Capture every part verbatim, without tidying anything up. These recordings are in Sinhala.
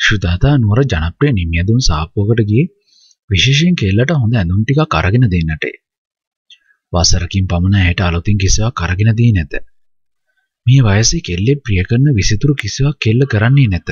සුදාතා නුවර ජනප්‍රිය නිමියදුන් සාප්පුවකට ගියේ විශේෂයෙන් කෙල්ලට හොඳ ඇඳුම් ටිකක් අරගෙන දෙන්නට. වසරකින් පමණ ඇයට අලුතින් කිසිවක් අරගෙන දී නැත. මේ වයසේ කෙල්ලේ ප්‍රිය කරන විසිතුරු කිසිවක් කෙල්ල කරන්නේ නැත.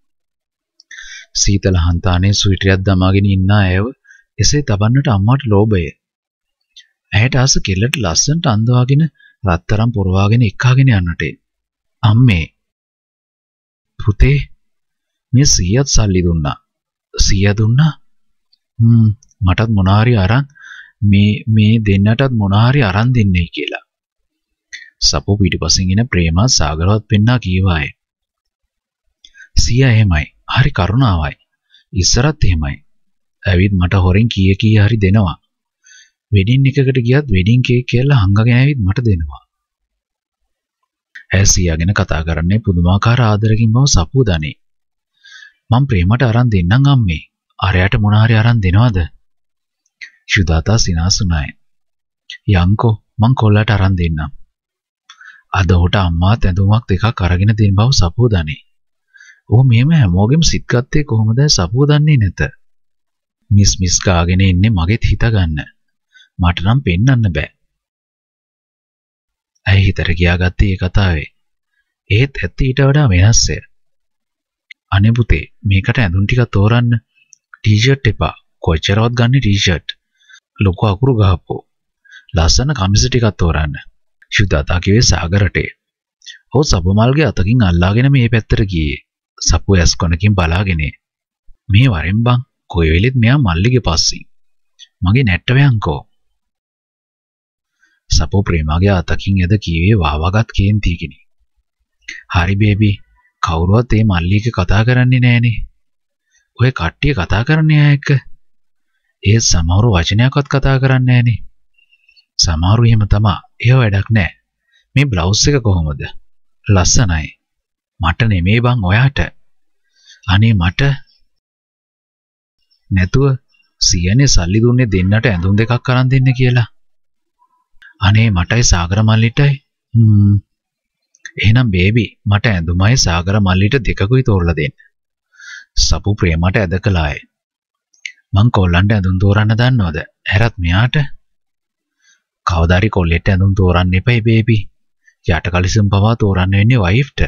සීතල හන්තානේ සුවිටියක් දමාගෙන ඉන්න ඇයව එසේ තබන්නට අම්මාට ලෝභය. ඇයට ආස කෙල්ලට ලස්සනට අඳවාගෙන රත්තරන් පොරවාගෙන එක්කාගෙන යන්නට. අම්මේ පුතේ මේ සීයත් සල්ලි දුන්නා. සීයා දුන්නා? හ්ම් මටත් මොනාරි අරන් මේ මේ දෙන්නටත් මොනාරි අරන් දෙන්නේ කියලා. සපෝ පිටිපසින් එන ප්‍රේමා සාගරවත් පෙන්නා කීවාය. සීයා එහෙමයි. හරි කරුණාවයි. ඉස්සරත් එහෙමයි. ඇවිත් මට හොරෙන් කීය කී හරි දෙනවා. වෙඩින් එකකට ගියත් වෙඩින් කේක් කියලා හංගගෙන ඇවිත් මට දෙනවා. ඇය සීයාගෙන කතා කරන්නේ පුදුමාකාර ආදරකින් බව සපෝ දනේ. මම ප්‍රේමට අරන් දෙන්නම් අම්මේ. අරයට මොන හරි අරන් දෙනවද? සුදාතා සිනාසුනායි. යංකෝ මං කොල්ලට අරන් දෙන්නම්. අද උට අම්මා ඇඳුමක් දෙකක් අරගෙන දෙන බව සපෝ දනේ. ඔහු මෙහෙම හැමෝගෙම සිත් ගත්තේ කොහොමද සපෝ දන්නේ නැත. මිස් මිස් කාගෙන ඉන්නේ මගෙත් හිත ගන්න. මට නම් පෙන්වන්න බෑ. ඇයි හිතට ගියාගත්තේ ඒ කතාවේ. ඒත් ඇත්ත ඊට වඩා වෙනස්ය. අනේ පුතේ මේකට ඇඳුම් ටික තෝරන්න. ටී-ෂර්ට් එපා. කොච්චරවත් ගන්න ටී-ෂර්ට්. ලොකු අකුරු ගහපෝ. ලස්සන කමිස ටිකක් තෝරන්න. සුදාතා කිව්වේ සාගරට. ඔහු සබමල්ගේ අතකින් අල්ලාගෙන මේ පැත්තට ගියේ. සපුව ඇස් කොනකින් බලාගෙන. මේ වරෙන් බං කොයි වෙලෙත් මෙයා මල්ලිගේ පස්සින්. මගේ නැට්ට වයන්කෝ. සපෝ ප්‍රේමාගේ අතකින් එද කීවේ වාවාගත් කේන්තියකිනි. හරි බේබි කවුරුවත් මේ මල්ලිගේ කතා කරන්නේ නෑනේ. ඔය කට්ටිය කතා කරන්නේ ආ එක්ක. ඒ සමහර වචනයක්වත් කතා කරන්නේ නෑනේ. සමහරු එහෙම තමා. ඒව වැඩක් නෑ. මේ බ්ලවුස් එක කොහොමද? ලස්සනයි. මට නෙමෙයි බං ඔයාට. අනේ මට නැතුව සියනේ සල්ලි දුන්නේ දෙන්නට ඇඳුම් දෙකක් අරන් දෙන්න කියලා. අනේ මටයි සාගර මල්ලිටයි. හ්ම්. එහෙනම් බේබි මට ඇඳුමයි සාගර මල්ලිට දෙකකුයි තෝරලා දෙන්න. සපු ප්‍රේමට ඇද කළාය. මං කොල්ලන්ට ඇඳුම් තෝරන්න දන්නවද? හැරත් මෙයාට කවදාරි කොල්ලෙට ඇඳුම් තෝරන්න එපයි බේබි. යට කලිසම් පවා තෝරන්න වෙන්නේ වයිෆ්ට.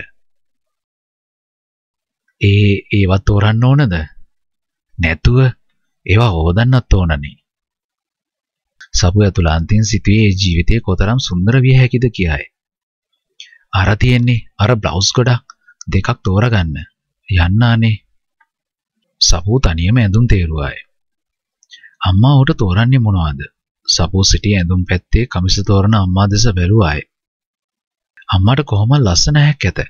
ඒ ඒවත් තෝරන්න ඕනද? නැතුව ඒවා හොදන්නත් ඕනනේ. සපු ඇතුළාන්තයෙන් සිටුවේ ඒ ජීවිතේ කොතරම් සුන්දර විය හැකිද කියයි. අර තියෙන්නේ අර බ්ලවුස් ගොඩක් දෙකක් තෝරගන්න. යන්නානේ. සපු තනියම ඇඳුම් තේරුවාය. අම්මා උට තෝරන්නේ මොනවද? සපු සිටියේ ඇඳුම් පැත්තේ කමිස තෝරන අම්මා දෙස බැලුවාය. අම්මාට කොහොම ලස්සන හැක් ඇත.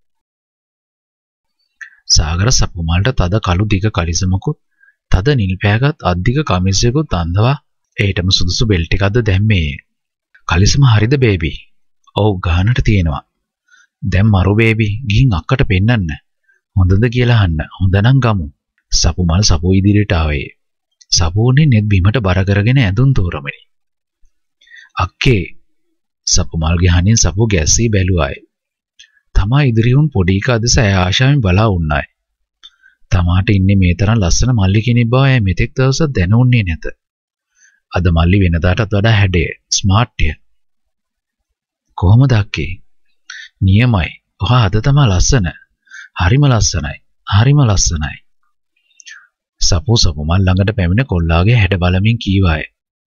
සාගර සපුමල්ට තද කළු දිග කලිසමකුත් තද නිල් පෑගත් අද්දික කමිසයකුත් අඳවා ඒටම සුදුසු බෙල්ට් එකක්ද දැම්මේ. කලිසම හරිද බේබි? ඔව් ගානට තියෙනවා. දැන් මරු බේබි ගිහින් අක්කට පෙන්නන්න. හොඳද කියලා අහන්න. හොඳ නම් ගමු. සපුමල් සපු ඉදිරියට ආවේ. සපුනේ නෙත් බිමට බර කරගෙන ඇඳුම් තෝරමනි. අක්කේ සපුමල්ගේ හනින් සපු ගැස්සී බැලුවායි. තමා ඉදිරියුන් පොඩි එක අදස ඇය ආශාවෙන් බලා උන්නායි. තමාට ඉන්නේ මේ තරම් ලස්සන මල්ලි කෙනෙක් බව ඇය මෙතෙක් දවසක් දැනුන්නේ නැත. අද මල්ලි වෙනදාටත් වඩා හැඩය ස්මාර්ට්ය. කොහොමද අක්කේ? නියමයි. ඔහා අද තමා ලස්සන. හරිම ලස්සනයි. හරිම ලස්සනයි. සපු සපුමල් ළඟට පැමිණ කොල්ලාගේ හැඩ බලමින් කීවාය.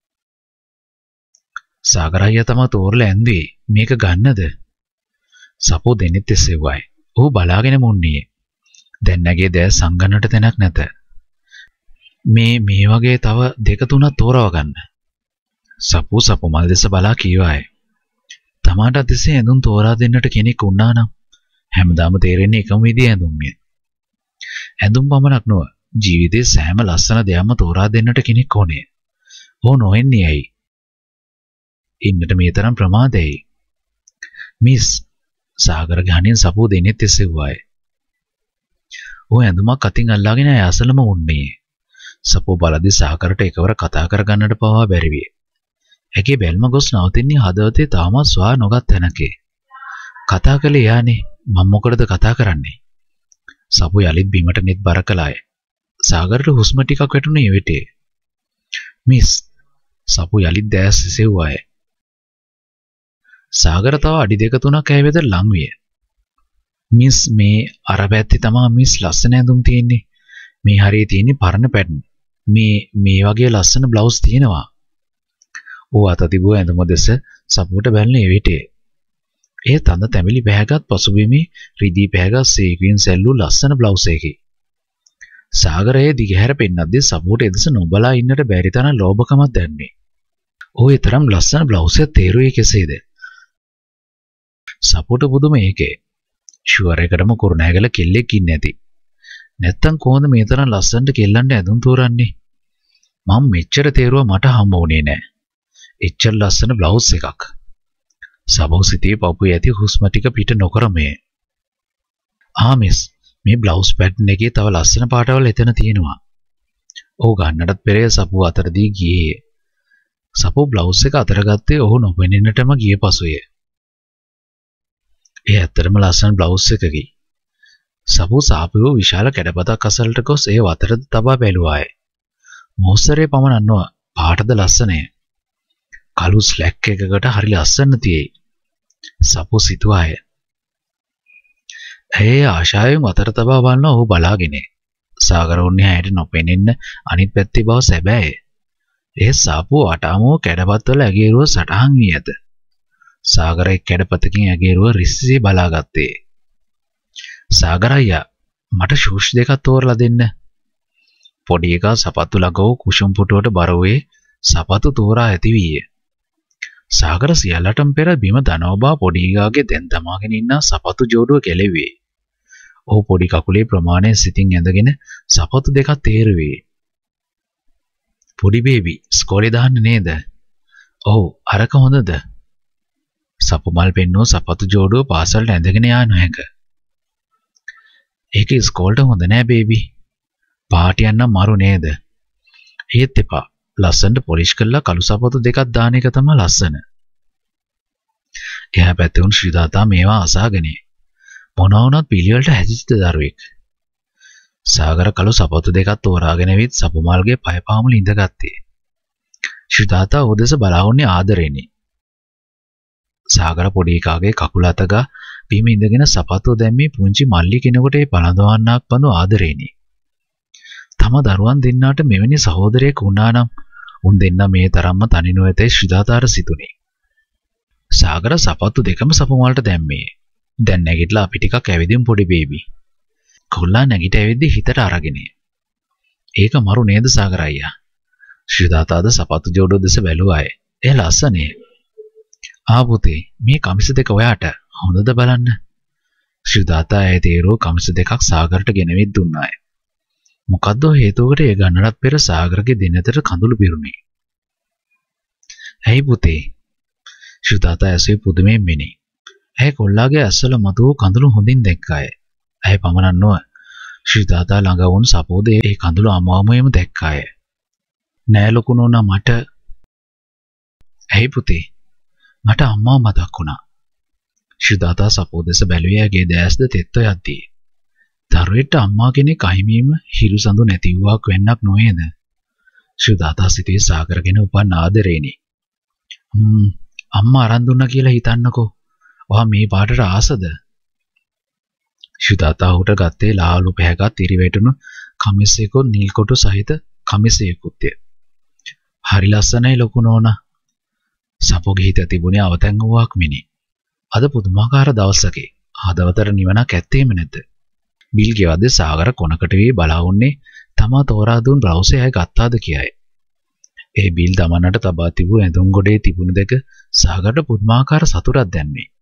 සාගර අයියා තමා තෝරලා ඇඳුවේ. මේක ගන්නද? සපෝ දෙන්නෙත් එසෙව්වයි. ඔහු බලාගෙන මුන්නේ. දැන් නැගේ දැස් සංගන්නට තැනක් නැත. මේ මේ වගේ තව දෙක තුනක් තෝරව ගන්න. සපෝ සපුමල් දෙස බලා කීවායි. තමාට අතිසේ ඇඳුම් තෝරා දෙන්නට කෙනෙක් වුණා නම් හැමදාම තේරෙන්නේ එකම විදිහේ ඇඳුම්ය. ඇඳුම් පමණක් නොව ජීවිතේ සෑම ලස්සන දෙයක්ම තෝරා දෙන්නට කෙනෙක් ඕනේ. ඕ නොවෙන්නේ ඇයි? ඉන්නට මේ තරම් ප්‍රමාදයි. මිස් සාගර ගහනින් සපෝ දෙන්නෙත් එසෙව්වාය. ඔය ඇඳුමක් අතින් අල්ලාගෙන ඇය අසලම වුණේ. සපෝ බලද්දි සාගරට එකවර කතා කරගන්නට පවා බැරි විය. ඇගේ බැල්ම ගොස් නවතින්නේ හදවතේ තාමත් ස්වා නොගත් තැනකේ. කතා කළේ යානේ. මම මොකටද කතා කරන්නේ? සපු යලිත් බිමට net බර කළාය. සාගරට හුස්ම ටිකක් වැටුණේ එවිටේ. මිස් සපු යලිත් දැස් එසෙව්වාය. සාගර තව අඩි දෙක තුනක් ඇය වෙත ලං විය. මිස් මේ අර පැත්තේ තමා මිස් ලස්සන ඇඳුම් තියෙන්නේ. මේ හරියේ තියෙන්නේ පරණ පැටර්න්. මේ මේ වගේ ලස්සන බ්ලවුස් තියෙනවා. ඌ අත තිබුව ඇඳුම දෙස සපුවට බැලුනේ එවිටේ. ඒ තඳ තැඹිලි පැහැගත් පසුබිමේ රිදී පැහැගත් සීක්වීන් සැල්ලු ලස්සන බ්ලවුස් එකකි. සාගරයේ දිගහැර පෙන්නද්දී සපුවට එදෙස නොබලා ඉන්නට බැරි තරම් ලෝභකමක් දැනුනේ. ඌ ඒ තරම් ලස්සන බ්ලවුස් එක තේරුවේ කෙසේද? සපුවට පුදුම ඒකේ. ෂුවර් එකටම කුරුණෑගල කෙල්ලෙක් ඉන්නේ නැති. නැත්තම් කොහොමද මේ තරම් ලස්සනට කෙල්ලන්ට ඇඳුම් තෝරන්නේ? මම මෙච්චර තේරුවා මට හම්බ වුණේ නෑ. එච්චර ලස්සන බ්ලවුස් එකක්. සබෝ සිතේ පපුවේ ඇති හුස්ම ටික පිට නොකරමේ. ආ මිස් මේ බ්ලවුස් පැටර්න් එකේ තව ලස්සන පාටවල් එතන තියෙනවා. ඔහු ගන්නටත් පෙර සපුව අතරදී ගියේ. සපුව බ්ලවුස් එක අතර ගත්තේ ඔහු නොපෙනෙන්නටම ගිය පසුය. ඒ ඇත්තටම ලස්සන බ්ලවුස් එකකි. සපුව සාපුව විශාල කැඩපතක් අසලට ගොස් ඒ වතරද තබා බැලුවාය. මොහොසරේ පමණක් පාටද ලස්සනය. කළු ස්ලැක් එකකට හරි ලස්සන තියෙයි. සපුව සිතුවාය. ඇය ආශාවෙන් වතර තබා බලන ඔහු බලාගෙන. සාගර උන්නේ ඇයට නොපෙනෙන්න අනිත් පැත්තේ බව සැබෑය. ඒ සාපුව වටාමෝ කැඩපත්වල ඇගේරුව සටහන් වී ඇත. සාගර එක් කැඩපතකින් ඇගේරුව රිස්සිසේ බලාගත්තේ. සාගර අයියා මට ෂූස් දෙකක් තෝරලා දෙන්න. පොඩි එකා සපත්තු ළඟ වූ කුෂුම් පුටුවට බර වූයේ සපත්තු තෝරා ඇති වීය. සාගර සියල්ලටම පෙර බිම දනවබා පොඩි එකාගේ දැන් තමාගෙන ඉන්න සපත්තු ජෝඩුව කෙලෙව්වේ. ඔහු පොඩි කකුලේ ප්‍රමාණය සිතින් ඇඳගෙන සපත්තු දෙකක් තේරුවේ. පොඩි බේබි ස්කෝලේ දාන්න නේද? ඔව් අරක හොඳද? සපු මල් පෙන්නෝ සපත්තු ජෝඩුව පාසලට ඇඳගෙන යා නොහැක. ඒක ස්කෝලට හොඳ නෑ බේබි. පාට යන්න මරු නේද? ඒත් එපා. ලස්සනට පොලිෂ් කරලා කළු සපත්තු දෙකක් දාන එක තමයි ලස්සන. එහා පැත්තේ උන් ශ්‍රීදාතා මේවා අසාගෙන මොනවා වුණත් පිළිවෙලට හැදිච්ච දරුවෙක්. සාගර කළු සපත්තු දෙකක් තෝරාගෙන විත් සපුමල්ගේ පය පාමුල ඉඳගත්තේ. ශ්‍රීදාතා ඔදෙස බලාවුන්නේ ආදරෙන්නේ. සාගර පොඩි එකාගේ කකුල අතගා බිම ඉඳගෙන සපත්තු දැම්මේ පුංචි මල්ලි කෙනෙකුට ඒ පළඳවන්නක් බඳු ආදරෙන්නේ. තම දරුවන් දෙන්නාට මෙවැනි සහෝදරයෙක් වුණා නම් උන් දෙන්න මේ තරම්ම තනි නොඇතේ ශ්‍රීදාතාට සිතුනේ. සාගර සපත්තු දෙකම සපුමල්ට දැම්මේ. දැන් නැගිටලා අපි ටිකක් ඇවිදින් පොඩි බේබි. කොල්ලා නැගිට ඇවිද්දි හිතට අරගෙන. ඒක මරු නේද සාගර අයියා? ශ්‍රීදාතාද සපත්තු ජෝඩුව දෙස බැලුවාය. ඒ ලස්සනේ. ආ පුතේ මේ කමිස දෙක ඔයාට හොඳද බලන්න. ශ්‍රීදාතා ඇය තේරුව කමිස දෙකක් සාගරට ගෙනවිත් දුන්නාය. මොකද්ද හේතුවකට ඒ ගන්නටත් පෙර සාගරගේ දෙනතට කඳුළු පිරුණේ. ඇයි පුතේ? ශ්‍රීදාතා ඇසේ පුදුමයෙන් මෙනි. ඇය කොල්ලාගේ ඇස්වල මතුව කඳුළු හොඳින් දැක්කාය. ඇය පමණක් නොව ශ්‍රීදාතා ළඟ වුණ සපෝද ඒ කඳුළු අමාමුවෙම දැක්කාය. නෑ ලොකු නෝනා මට. ඇයි පුතේ? මට අම්මා මතක් වුණා. ශ්‍රීදාතා සපෝ දෙස බැලුවේ ඇගේ දැස්ද තෙත්ව යද්දී. දරුවෙට අම්මා කෙනෙක් අහිමීම හිරු සඳු නැති වූවක් වෙන්නක් නොවේද? ශ්‍රීදාතා සිතේ සාගරගෙන උපන් ආදරේනි. හ්ම් අම්මා අරන් දුන්නා කියලා හිතන්නකෝ. ඔයා මේ පාටට ආසද? ශ්‍රීදාතා උට ගත්තේ ලාලු පැහැගත් ඉරිවැටුණු කමිසයක නිල් කොටු සහිත කමිසයකුත්ය. හරි ලස්සනයි ලොකු නෝනා. සපෝගේ හිත තිබුණේ අවතැන් වූවක් මිනි. අද පුදුමාකාර දවසකේ හදවතට නිවනක් ඇත්තේම නැත. බිල් ගෙවද්දී සාගර කොනකට වී බලා වුන්නේ තමා තෝරා දුන් බ්ලවුස් එකයි ගත්තාද කියයි. ඒ බිල් දමන්නට තබා තිබූ ඇඳුම් ගොඩේ තිබුණු දෙක සාගරට පුදුමාකාර සතුටක් දැනුනේ.